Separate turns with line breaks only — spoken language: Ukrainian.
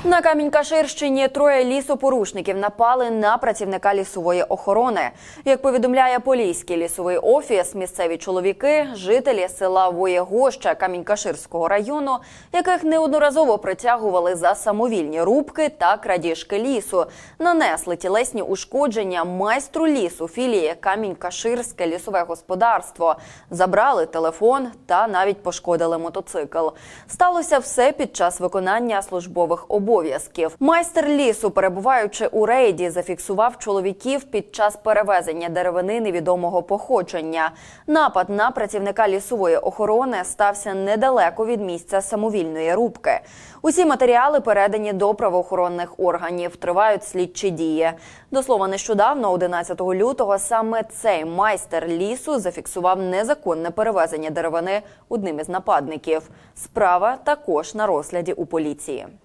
На Камінь-Каширщині троє лісопорушників напали на працівника лісової охорони. Як повідомляє Поліський лісовий офіс, місцеві чоловіки – жителі села Воєгоща Камінь-Каширського району, яких неодноразово притягували за самовільні рубки та крадіжки лісу. Нанесли тілесні ушкодження майстру лісу філії Камінь-Каширське лісове господарство. Забрали телефон та навіть пошкодили мотоцикл. Сталося все під час виконання службових обов'язків. Майстер лісу, перебуваючи у рейді, зафіксував чоловіків під час перевезення деревини невідомого походження. Напад на працівника лісової охорони стався недалеко від місця самовільної рубки. Усі матеріали передані до правоохоронних органів. Тривають слідчі дії. До слова, нещодавно, 11 лютого, саме цей майстер лісу зафіксував незаконне перевезення деревини одним із нападників. Справа також на розгляді у поліції.